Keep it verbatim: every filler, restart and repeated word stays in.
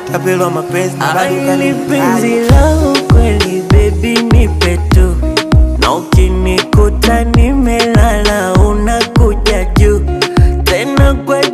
tapelo mapenzi na bado kani penzi langu kweli baby nipe tu, na ukinikuta nimelala unakuja juu tena kwa